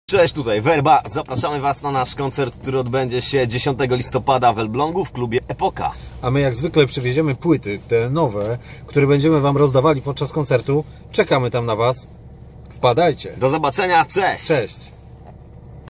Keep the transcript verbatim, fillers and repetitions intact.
Cześć, tutaj Werba. Zapraszamy Was na nasz koncert, który odbędzie się dziesiątego listopada w Elblągu w klubie Epoka. A my jak zwykle przywieziemy płyty, te nowe, które będziemy Wam rozdawali podczas koncertu. Czekamy tam na Was. Wpadajcie. Do zobaczenia, cześć! Cześć!